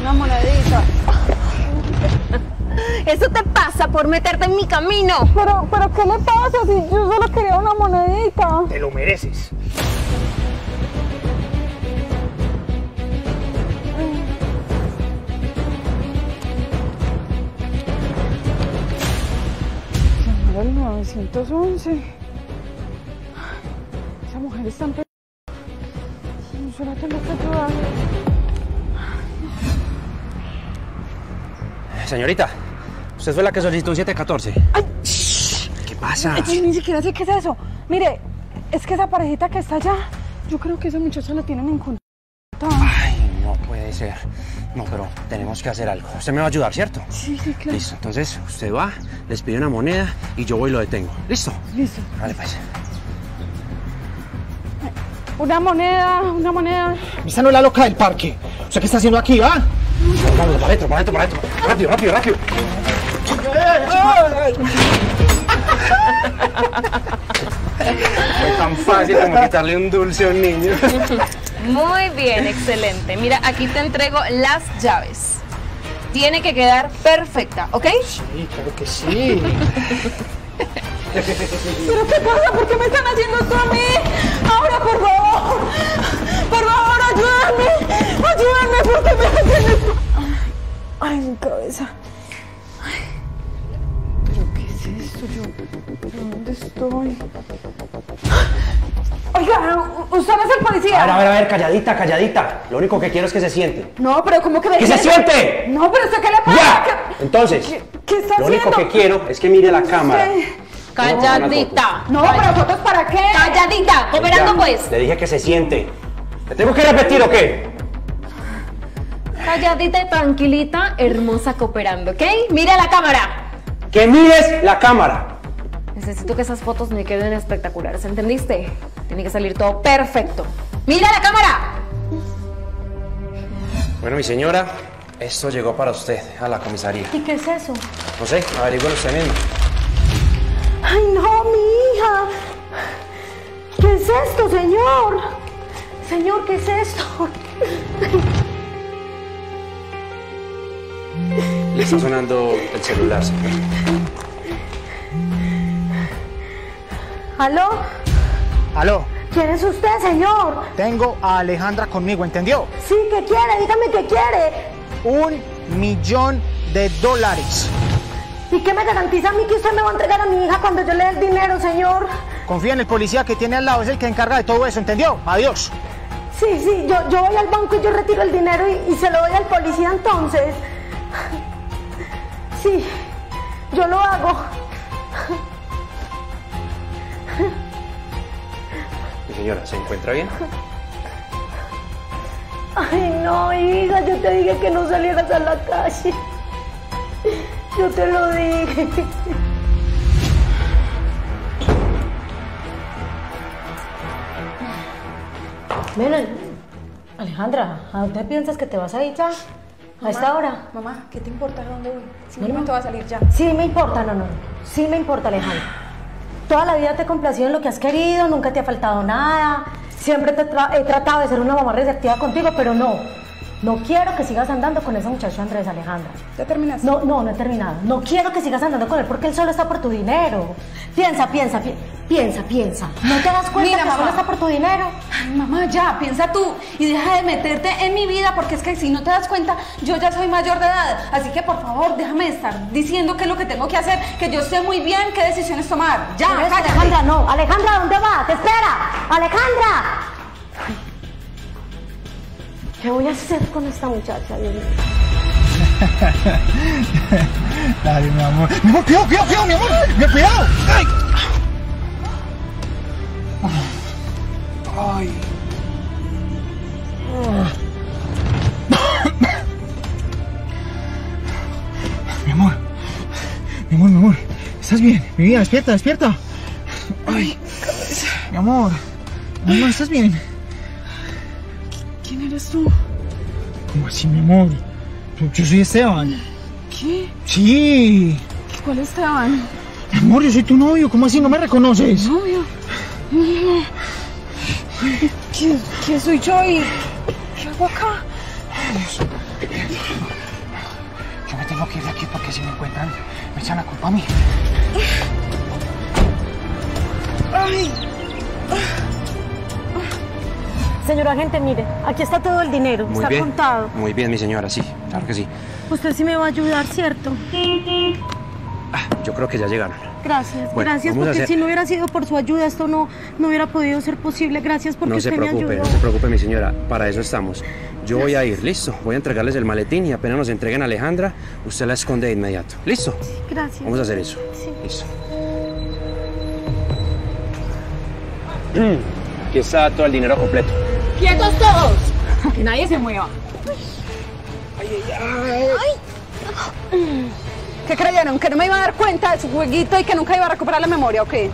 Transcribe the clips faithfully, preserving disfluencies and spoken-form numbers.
una monedita. Eso te pasa por meterte en mi camino. Pero, pero, ¿qué le pasa si yo solo quería una monedita? Te lo mereces. Llamar al nueve once. Esa mujer está en peligro. Yo la tengo que ayudar. Señorita, usted fue la que solicitó un siete catorce. ¡Ay! ¿Qué pasa? Ay, ni siquiera sé qué es eso. Mire, es que esa parejita que está allá, yo creo que esa muchacha la tienen en contacto. Ay, no puede ser. No, pero tenemos que hacer algo. Usted me va a ayudar, ¿cierto? Sí, sí, claro. Listo, entonces usted va, les pide una moneda y yo voy y lo detengo. ¿Listo? Listo. Vale, pues. Una moneda, una moneda. Esa no es la loca del parque. ¿Usted qué está haciendo aquí, va? Vamos, para adentro, para adentro, para adentro. Rápido, rápido, rápido. Fue tan fácil como quitarle un dulce a un niño. Muy bien, excelente. Mira, aquí te entrego las llaves. Tiene que quedar perfecta, ¿ok? Sí, claro que sí. ¿Pero qué pasa? ¿Por qué me están haciendo esto a mí? Ahora, por favor. Por favor, ayúdenme. Ayúdenme, ¿por qué me hacen esto? Ay, mi cabeza. Ay. ¿Pero qué es esto? Yo, ¿dónde estoy? Oiga, ¿usted no es el policía? A ver, a ver, a ver, calladita, calladita. Lo único que quiero es que se siente. No, pero ¿cómo que me ¡Que se siente! No, pero ¿usted qué le pasa? ¡Ya! ¿Qué, Entonces, ¿qué, qué está lo haciendo? único que quiero es que mire la cámara. Sí. Calladita. No, pero ¿fotos para qué? Calladita. Cooperando, Ya, pues. Le dije que se siente. ¿Le tengo que repetir o qué? Calladita y tranquilita, hermosa, cooperando, ¿ok? Mira la cámara. ¡Que mires la cámara! Necesito que esas fotos me queden espectaculares, ¿entendiste? Tiene que salir todo perfecto. ¡Mira la cámara! Bueno, mi señora, esto llegó para usted a la comisaría. ¿Y qué es eso? No sé, averigüen usted mismo. ¡Ay, no, mi hija! ¿Qué es esto, señor? Señor, ¿qué es esto? Le está sonando el celular, señor. ¿Aló? Aló, ¿Quién es usted, señor? tengo a Alejandra conmigo, ¿entendió? Sí, ¿qué quiere? Dígame qué quiere. Un millón de dólares. ¿Y qué me garantiza a mí que usted me va a entregar a mi hija cuando yo le dé el dinero, señor? Confía en el policía que tiene al lado, es el que encarga de todo eso, ¿entendió? Adiós. Sí, sí, yo, yo voy al banco y yo retiro el dinero y, y se lo doy al policía entonces. Sí, yo lo hago. Mi señora, ¿se encuentra bien? Ay, no, hija, yo te dije que no salieras a la calle. Yo te lo dije. Miren, Alejandra, ¿a dónde piensas que te vas a ir ya? ¿A esta hora? Mamá, ¿qué te importa de dónde voy? Simplemente voy a salir ya. Sí me importa, no, no. Sí me importa, Alejandra. Toda la vida te he complacido en lo que has querido, nunca te ha faltado nada. Siempre te tra he tratado de ser una mamá receptiva contigo, pero no. No quiero que sigas andando con ese muchacho Andrés, Alejandra. ¿Ya terminaste? No, no, no he terminado. No quiero que sigas andando con él porque él solo está por tu dinero. Piensa, piensa, pi piensa, piensa. ¿No te das cuenta Mira, que mamá. solo está por tu dinero? Ay, mamá, ya, piensa tú y deja de meterte en mi vida porque es que si no te das cuenta, yo ya soy mayor de edad. Así que, por favor, déjame estar diciendo qué es lo que tengo que hacer, que yo sé muy bien qué decisiones tomar. Ya, Por eso, cállate. Alejandra, no. Alejandra, ¿dónde vas? ¡Te espera! ¡Alejandra! ¿Qué voy a hacer con esta muchacha, Dios mío? Dale, mi amor. Mi amor, cuidado, cuidado, cuidado, mi amor. Mi amor, cuidado. Ay. Ay. Mi amor. Mi amor, mi amor. ¿Estás bien? Mi vida, despierta, despierta. Ay, cabeza. Mi amor. Mi amor, ¿estás bien? ¿Quién eres tú? ¿Cómo así, mi amor? Yo, yo soy Esteban. ¿Qué? Sí. ¿Cuál Esteban? Mi amor, yo soy tu novio. ¿Cómo así? ¿No me reconoces? ¿Novio? No. ¿Quién, quién soy yo y qué hago acá? tengo que ir de aquí porque si me encuentran, me echan la culpa a mí. Ay. Señor agente, mire, aquí está todo el dinero, Muy está bien. contado. Muy bien, mi señora, sí, claro que sí. Usted sí me va a ayudar, ¿cierto? Ah, yo creo que ya llegaron. Gracias, Bueno, gracias, vamos a porque hacer- si no hubiera sido por su ayuda, esto no, no hubiera podido ser posible. Gracias porque No se usted me preocupe, ayudó. no se preocupe, mi señora, para eso estamos. Yo voy a ir, listo. Voy a entregarles el maletín y apenas nos entreguen a Alejandra, usted la esconde de inmediato. ¿Listo? Gracias. Vamos a hacer eso. Sí. Listo. Aquí está todo el dinero completo. ¡Quietos todos! Que nadie se mueva. ¿Qué creyeron? ¿Que no me iba a dar cuenta de su jueguito y que nunca iba a recuperar la memoria o qué?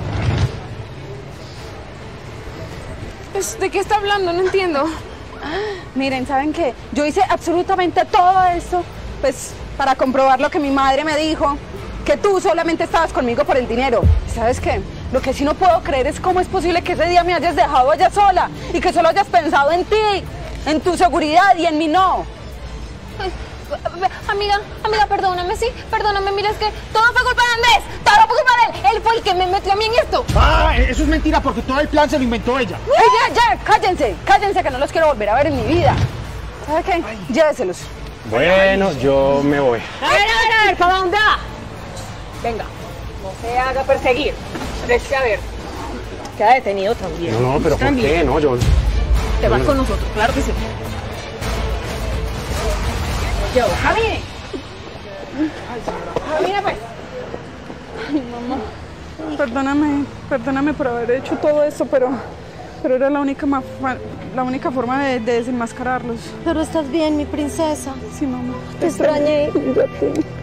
Pues, ¿de qué está hablando? No entiendo. Miren, ¿saben qué? Yo hice absolutamente todo esto, pues, para comprobar lo que mi madre me dijo, que tú solamente estabas conmigo por el dinero. ¿Sabes qué? Lo que sí no puedo creer es cómo es posible que ese día me hayas dejado allá sola y que solo hayas pensado en ti, en tu seguridad y en mí no. Ay, amiga, amiga, perdóname, sí, perdóname, mira, es que todo fue culpa de Andrés, todo fue culpa de él, él fue el que me metió a mí en esto. Ah, eso es mentira porque todo el plan se lo inventó ella. ¡Ay, ya, ya! ¡Cállense! ¡Cállense que no los quiero volver a ver en mi vida! ¿Sabes qué? Lléveselos. Bueno, yo me voy. A ver, a ver, a ver, ¿para dónde va? Venga, no se haga perseguir. Preste a ver. Queda detenido también. No, no, pero ¿por También. qué? No, yo... Te vas con nosotros, claro que sí. Yo, camine. Camina pues. Ay, mamá. Perdóname, perdóname por haber hecho todo esto, pero, pero era la única, ma- la única forma de, de desenmascararlos. Pero estás bien, mi princesa. Sí, mamá. Te extrañé. Ya te-